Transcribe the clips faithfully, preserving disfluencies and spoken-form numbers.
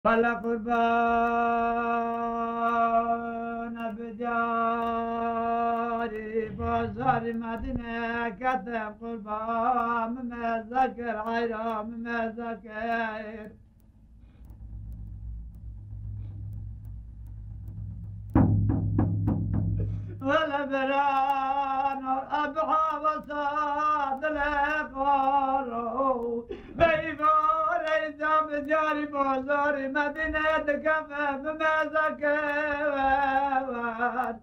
بلا قربان بجاري بازار مدينة كتب قربان مذكر عيرام مذكر ولا بران أبعى وصاد لقارو بيبار إيزام جاري بازار مدينة كتب مذكر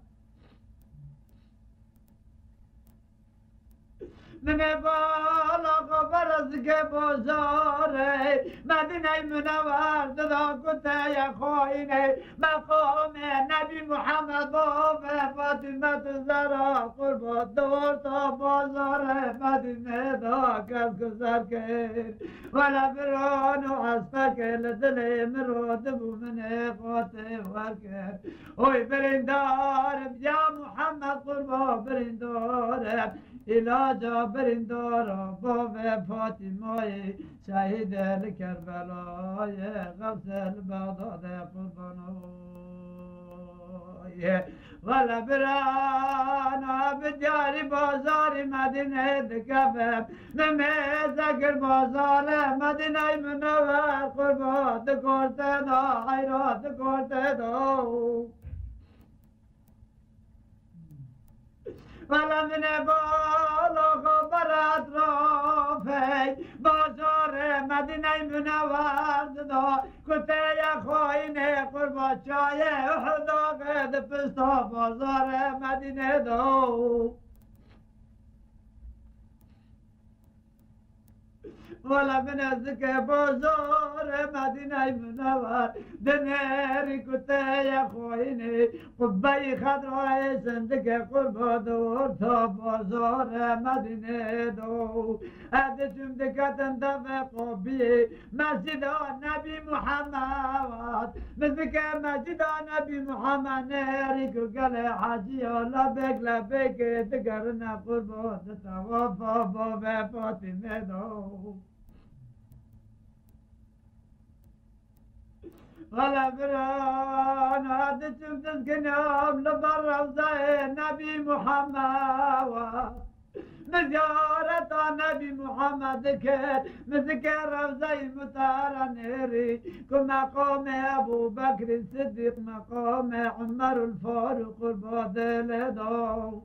من بالغ برزق بزاري مدينة منور ددا كنت يا خويني مقام نبي محمد بابا فاطمة الزهراء قرب الدور بازار مدينة ذاك الكسر كير ولا بران وعصفك لدلي مرود من قوتي وركر وي برندار يا محمد قرب برندار إلى جابر دار باب فاطمة شهيد الكربلاء غسل بغداد قربانوي ولا برانا بديار بازار مدينة كفف نميزكر بازار مدينة منور قربان دكورتنا حيرات دكورتنا ولا من بالغ برات رافي بازار مدينة منور دا كنت يا خويني قربا شاي وحدا قد فستا بازار مدينة دو ولا من الزكاة بازار مدينة منور دنيري كنت يا خويني قبي خضراء صندق قربا دور بازار مدينة دو هذا جمدك تندفق بي مسجد النبي محمد مثلك مسجد النبي محمد نارك قال حاجي لبك لبك تقرنا قربا تتوفى بابا فاطمة دو ولا بران هذا شمس كناب لبر نبي محمد مزيارة نبي محمد كر مذكر روزي مطار نيري كمقام أبو بكر الصديق مقام عمر الفاروق البادل دو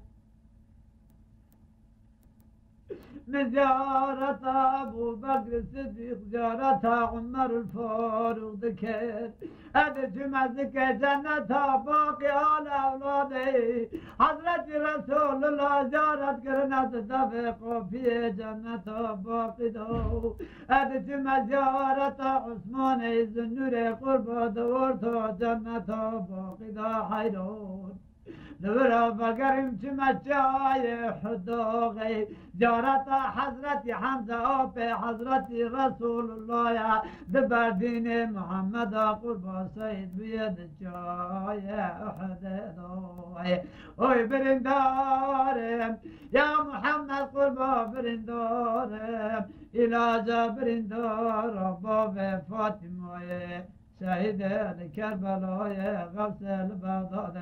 من زيارة أبو بكر الصديق زيارة عمر الفاروق ذكر هذا جمع ذكر جنة باقي على أولادي حضرة رسول الله زيارة كرنة دفق في جنة باقي دو هذا جمع زيارة عثمان الزنور قرب دورته جنة باقي دا حيرون دورا بقرم تمشاي حدوغي زيارة حضرة حمزة أوبي حضرة رسول الله يا دبر دين محمد قرب سيد بيد الشاي حدوغي وي برندارم يا محمد قرب برندارم إلى جبرندار باب فاطمة شهيد الكربلاء غسل بغداد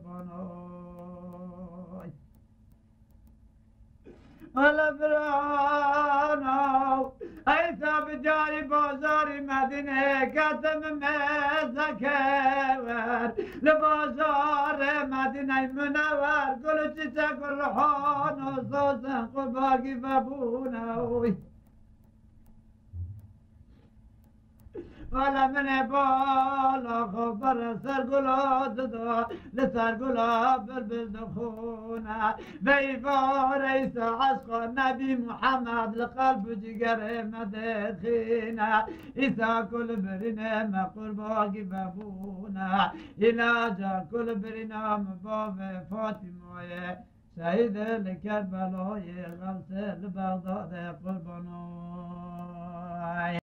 قربانوي ولا برانا أيسا بجاري بازار مدينة كتم مزكر لبازار مدينة منور قلو تشتك الرحان وصوصا قرباقي بابونوي ولا من بالا خبر سرقلات دا لسرقلات بالبلدخونة بيفار عيسى عشق النبي محمد لقلب جگر مدخينة عيسى كل برنا ما قرباقي بابونا إلاجا كل برنا مباب فاطمة شهيد الكربلاء غوث البغداد قربانو